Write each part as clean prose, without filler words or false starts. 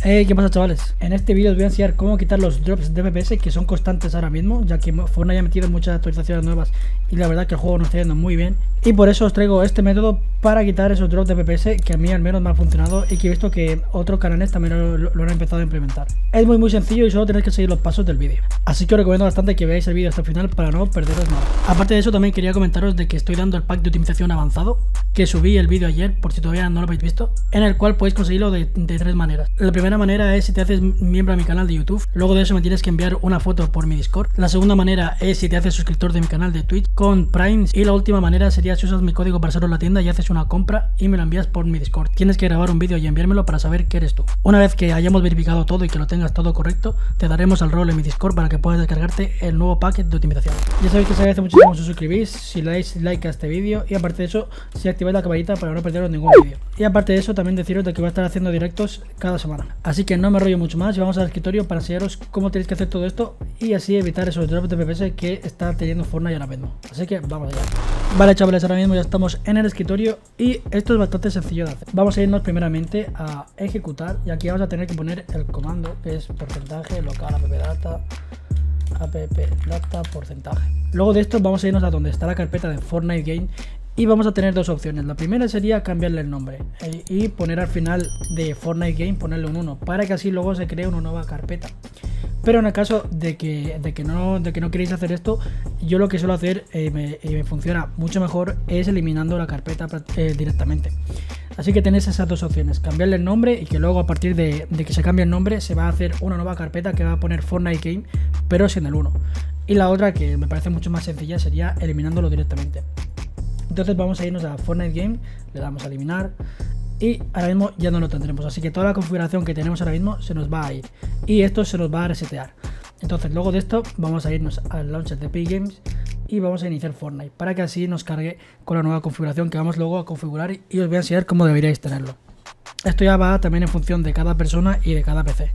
¿Qué pasa, chavales? En este vídeo os voy a enseñar cómo quitar los drops de FPS que son constantes ahora mismo, ya que Fortnite ha metido muchas actualizaciones nuevas y la verdad que el juego no está yendo muy bien. Y por eso os traigo este método para quitar esos drops de FPS que a mí al menos me ha funcionado y que he visto que otros canales también lo han empezado a implementar. Es muy sencillo y solo tenéis que seguir los pasos del vídeo. Así que os recomiendo bastante que veáis el vídeo hasta el final para no perderos nada. Aparte de eso, también quería comentaros de que estoy dando el pack de optimización avanzado, que subí el vídeo ayer, por si todavía no lo habéis visto, en el cual podéis conseguirlo de tres maneras. La primera manera es si te haces miembro a mi canal de YouTube, luego de eso me tienes que enviar una foto por mi Discord. La segunda manera es si te haces suscriptor de mi canal de Twitch con Prime, y la última manera sería si usas mi código para hacerlo en la tienda y haces una compra y me lo envías por mi Discord. Tienes que grabar un vídeo y enviármelo para saber que eres tú. Una vez que hayamos verificado todo y que lo tengas todo correcto, te daremos el rol en mi Discord para que puedas descargarte el nuevo paquete de optimización. Ya sabéis que se agradece muchísimo si os suscribís, si le dais like a este vídeo y aparte de eso, si activáis la campanita para no perderos ningún vídeo. Y aparte de eso, también deciros de que voy a estar haciendo directos cada semana. Así que no me rollo mucho más y vamos al escritorio para enseñaros cómo tenéis que hacer todo esto y así evitar esos drops de FPS que está teniendo Fortnite ahora mismo. Así que vamos allá. Vale, chavales, ahora mismo ya estamos en el escritorio y esto es bastante sencillo de hacer. Vamos a irnos primeramente a ejecutar y aquí vamos a tener que poner el comando que es porcentaje local appdata porcentaje. Luego de esto vamos a irnos a donde está la carpeta de Fortnite Game y vamos a tener dos opciones. La primera sería cambiarle el nombre y poner al final de Fortnite Game, ponerle un 1 para que así luego se cree una nueva carpeta. Pero en el caso de que no queréis hacer esto, yo lo que suelo hacer y me funciona mucho mejor es eliminando la carpeta directamente. Así que tenéis esas dos opciones, cambiarle el nombre y que luego a partir de que se cambie el nombre se va a hacer una nueva carpeta que va a poner Fortnite Game pero sin el 1. Y la otra, que me parece mucho más sencilla, sería eliminándolo directamente. Entonces vamos a irnos a Fortnite Game, le damos a eliminar y ahora mismo ya no lo tendremos, así que toda la configuración que tenemos ahora mismo se nos va a ir y esto se nos va a resetear. Entonces luego de esto vamos a irnos al launcher de Epic Games y vamos a iniciar Fortnite para que así nos cargue con la nueva configuración que vamos luego a configurar y os voy a enseñar cómo deberíais tenerlo. Esto ya va también en función de cada persona y de cada PC,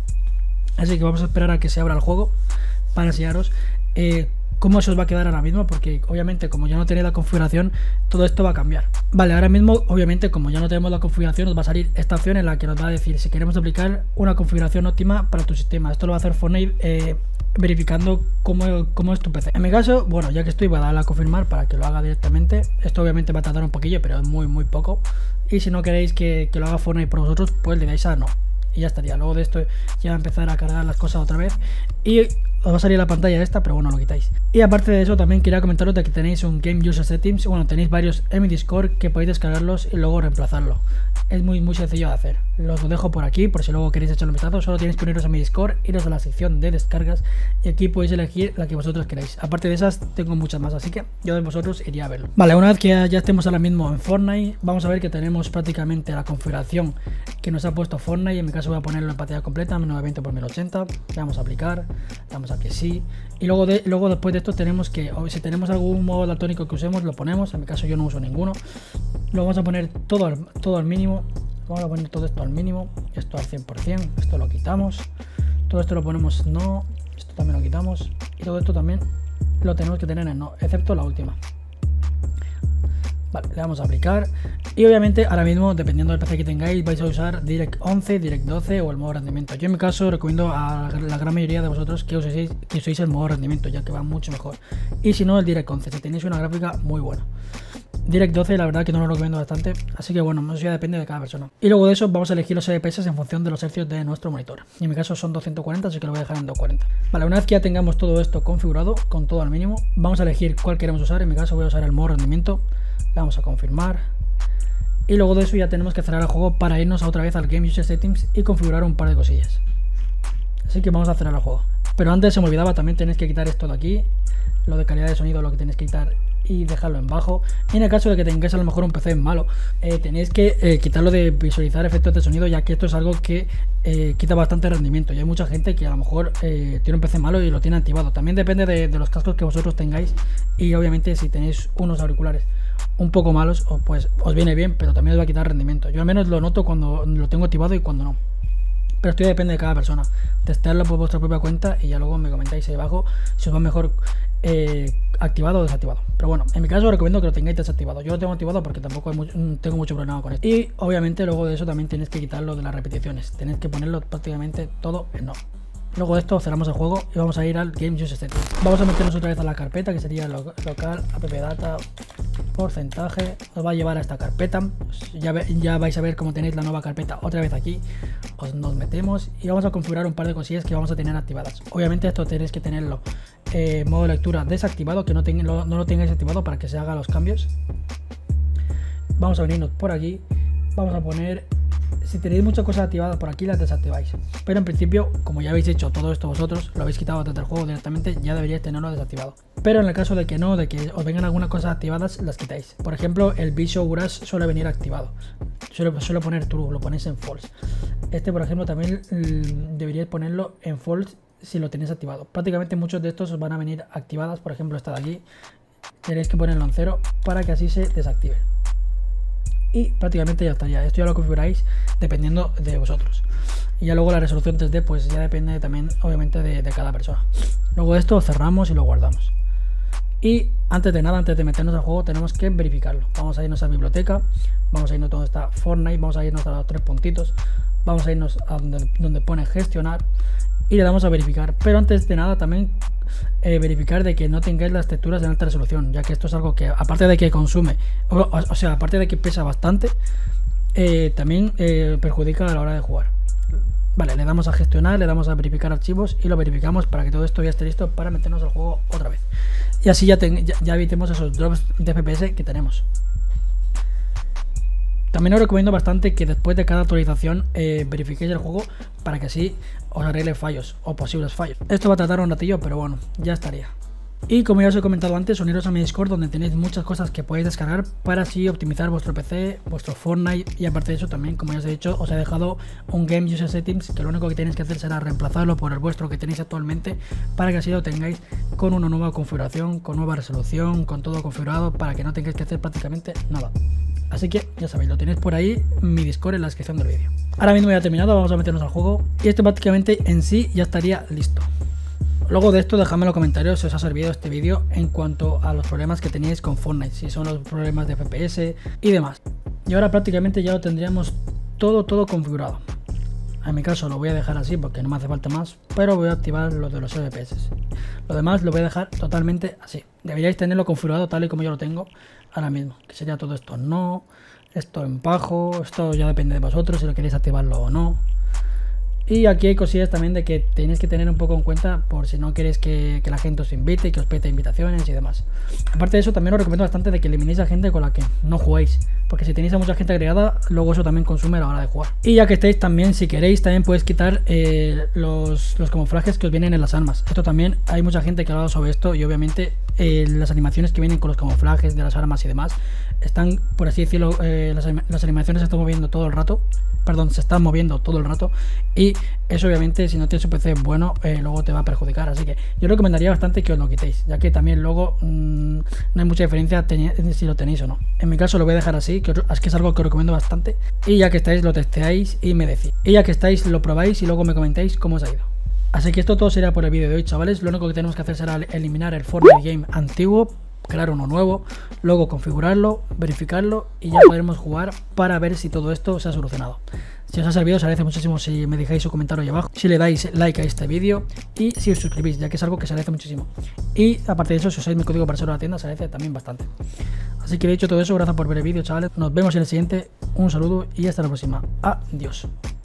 así que vamos a esperar a que se abra el juego para enseñaros cómo se os va a quedar ahora mismo, porque obviamente como ya no tenéis la configuración, todo esto va a cambiar. Vale, ahora mismo obviamente como ya no tenemos la configuración, nos va a salir esta opción en la que nos va a decir si queremos aplicar una configuración óptima para tu sistema. Esto lo va a hacer Fortnite verificando cómo es tu PC. En mi caso, bueno, ya que estoy, voy a darle a confirmar para que lo haga directamente. Esto obviamente va a tardar un poquillo, pero es muy poco. Y si no queréis que lo haga Fortnite por vosotros, pues le dais a no. Y ya estaría. Luego de esto ya va a empezar a cargar las cosas otra vez y os va a salir la pantalla esta, pero bueno, lo quitáis. Y aparte de eso también quería comentaros de que tenéis un Game User Settings. Bueno, tenéis varios en mi Discord que podéis descargarlos y luego reemplazarlo. Es muy sencillo de hacer. Los dejo por aquí por si luego queréis echarle un vistazo. Solo tenéis que uniros a mi Discord, iros a la sección de descargas y aquí podéis elegir la que vosotros queráis. Aparte de esas tengo muchas más, así que yo de vosotros iría a verlo. Vale, una vez que ya estemos ahora mismo en Fortnite, vamos a ver que tenemos prácticamente la configuración que nos ha puesto Fortnite. En mi caso voy a ponerlo en pantalla completa, 1920 x 1080. Le damos a aplicar, le damos a que sí. Y luego después de esto tenemos que, o si tenemos algún modo daltónico que usemos, lo ponemos. En mi caso yo no uso ninguno. Lo vamos a poner todo al mínimo. Vamos a poner todo esto al mínimo. Esto al 100%. Esto lo quitamos. Todo esto lo ponemos no. Esto también lo quitamos. Y todo esto también lo tenemos que tener en no, excepto la última. Vale, le damos a aplicar y obviamente ahora mismo, dependiendo del PC que tengáis, vais a usar Direct 11, Direct 12 o el modo rendimiento. Yo en mi caso recomiendo a la gran mayoría de vosotros que uséis el modo rendimiento, ya que va mucho mejor. Y si no, el Direct 11, si tenéis una gráfica muy buena. Direct 12 la verdad que no lo recomiendo bastante, así que bueno, eso ya depende de cada persona. Y luego de eso vamos a elegir los FPS en función de los hercios de nuestro monitor. Y en mi caso son 240, así que lo voy a dejar en 240. Vale, una vez que ya tengamos todo esto configurado con todo al mínimo, vamos a elegir cuál queremos usar. En mi caso voy a usar el modo rendimiento. Le vamos a confirmar y luego de eso ya tenemos que cerrar el juego para irnos otra vez al Game User Settings y configurar un par de cosillas. Así que vamos a cerrar el juego, pero antes se me olvidaba, también tenéis que quitar esto de aquí, lo de calidad de sonido, lo que tenéis que quitar y dejarlo en bajo. Y en el caso de que tengáis a lo mejor un PC malo, tenéis que quitarlo de visualizar efectos de sonido, ya que esto es algo que quita bastante rendimiento y hay mucha gente que a lo mejor tiene un PC malo y lo tiene activado. También depende de los cascos que vosotros tengáis y obviamente si tenéis unos auriculares un poco malos, pues os viene bien, pero también os va a quitar rendimiento. Yo al menos lo noto cuando lo tengo activado y cuando no. pero esto ya depende de cada persona. Testearlo por vuestra propia cuenta y ya luego me comentáis ahí abajo si os va mejor activado o desactivado. Pero bueno, en mi caso os recomiendo que lo tengáis desactivado. Yo lo tengo activado porque tampoco tengo mucho problema con esto. Y obviamente luego de eso también tenéis que quitarlo de las repeticiones. Tenéis que ponerlo prácticamente todo en no. Luego de esto cerramos el juego y vamos a ir al Game Use Settings. Vamos a meternos otra vez a la carpeta que sería local, appdata, porcentaje. Nos va a llevar a esta carpeta. Ya vais a ver cómo tenéis la nueva carpeta otra vez aquí. Nos metemos y vamos a configurar un par de cosillas que vamos a tener activadas. Obviamente esto tenéis que tenerlo modo lectura desactivado, que no lo tengáis activado para que se hagan los cambios. Vamos a venirnos por aquí. Vamos a poner... Si tenéis muchas cosas activadas por aquí, las desactiváis. Pero en principio, como ya habéis hecho todo esto vosotros, lo habéis quitado desde el juego directamente, ya deberíais tenerlo desactivado. Pero en el caso de que no, de que os vengan algunas cosas activadas, las quitáis. Por ejemplo, el Visual Brush suele venir activado. Suele poner true, lo ponéis en false. Este, por ejemplo, también deberíais ponerlo en false si lo tenéis activado. Prácticamente muchos de estos os van a venir activadas. Por ejemplo, esta de aquí. Tenéis que ponerlo en 0 para que así se desactive. Y prácticamente ya estaría. Esto ya lo configuráis dependiendo de vosotros. Y ya luego la resolución 3D pues ya depende también obviamente de cada persona. Luego esto cerramos y lo guardamos. Y antes de nada, antes de meternos al juego, tenemos que verificarlo. Vamos a irnos a biblioteca, vamos a irnos donde está Fortnite, vamos a irnos a los 3 puntitos, vamos a irnos a donde pone gestionar y le damos a verificar. Pero antes de nada también verificar de que no tengáis las texturas en alta resolución, ya que esto es algo que aparte de que consume, o sea, aparte de que pesa bastante, también perjudica a la hora de jugar. Vale, le damos a gestionar, le damos a verificar archivos y lo verificamos para que todo esto ya esté listo para meternos al juego otra vez. Y así ya evitemos esos drops de FPS que tenemos. También os recomiendo bastante que después de cada actualización verifiquéis el juego para que así os arregle fallos o posibles fallos. Esto va a tardar un ratillo, pero bueno, ya estaría. Y como ya os he comentado antes, uniros a mi Discord donde tenéis muchas cosas que podéis descargar para así optimizar vuestro PC, vuestro Fortnite, y aparte de eso también, como ya os he dicho, os he dejado un Game User Settings que lo único que tenéis que hacer será reemplazarlo por el vuestro que tenéis actualmente para que así lo tengáis con una nueva configuración, con nueva resolución, con todo configurado para que no tengáis que hacer prácticamente nada. Así que ya sabéis, lo tenéis por ahí, mi Discord en la descripción del vídeo. Ahora mismo ya he terminado, vamos a meternos al juego y esto prácticamente en sí ya estaría listo. Luego de esto dejadme en los comentarios si os ha servido este vídeo en cuanto a los problemas que teníais con Fortnite, si son los problemas de FPS y demás. Y ahora prácticamente ya lo tendríamos todo configurado. En mi caso lo voy a dejar así porque no me hace falta más, pero voy a activar los de los FPS. Lo demás lo voy a dejar totalmente así. Deberíais tenerlo configurado tal y como yo lo tengo ahora mismo, que sería todo esto no, esto en bajo, esto ya depende de vosotros si lo queréis activarlo o no. Y aquí hay cosillas también de que tenéis que tener un poco en cuenta por si no queréis que la gente os invite, que os pete invitaciones y demás. Aparte de eso, también os recomiendo bastante de que eliminéis a gente con la que no juguéis, porque si tenéis a mucha gente agregada, luego eso también consume a la hora de jugar. Y ya que estáis también, si queréis, también podéis quitar los camuflajes que os vienen en las armas. Esto también, hay mucha gente que ha hablado sobre esto y obviamente las animaciones que vienen con los camuflajes de las armas y demás, están, por así decirlo, las animaciones se están moviendo todo el rato. Perdón, se están moviendo todo el rato y eso obviamente si no tienes un PC bueno luego te va a perjudicar, así que yo recomendaría bastante que os lo quitéis, ya que también luego no hay mucha diferencia si lo tenéis o no. En mi caso lo voy a dejar así, que es algo que os recomiendo bastante, y ya que estáis lo testeáis y me decís, y ya que estáis lo probáis y luego me comentáis cómo os ha ido. Así que esto todo sería por el vídeo de hoy, chavales. Lo único que tenemos que hacer será eliminar el Fortnite Game antiguo, crear uno nuevo, luego configurarlo, verificarlo y ya podremos jugar para ver si todo esto se ha solucionado. Si os ha servido, os agradece muchísimo si me dejáis un comentario ahí abajo, si le dais like a este vídeo y si os suscribís, ya que es algo que se agradece muchísimo. Y aparte de eso, si usáis mi código para ser a la tienda, se agradece también bastante. Así que dicho todo eso, gracias por ver el vídeo, chavales. Nos vemos en el siguiente, un saludo y hasta la próxima. Adiós.